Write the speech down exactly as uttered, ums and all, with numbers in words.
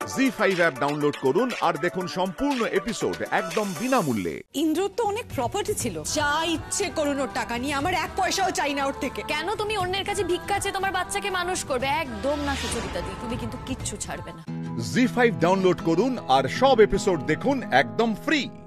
জি five app download করুন আর দেখুন সম্পূর্ণ এপিসোড একদম বিনামূল্যে। ইন্দ্রর তো অনেক প্রপার্টি ছিল, যা ইচ্ছে করুন ওর টাকা নিয়ে, আমার এক পয়সাও চাই না ওর থেকে। কেন তুমি অন্যের কাছে ভিক্ষা চেয়ে তোমার বাচ্চাকে মানুষ করবে? একদম না সুচরিতা দি, তুমি কিন্তু কিচ্ছু ছাড়বে না। জি ফাইভ ডাউনলোড করুন আর সব এপিসোড দেখুন একদম ফ্রি।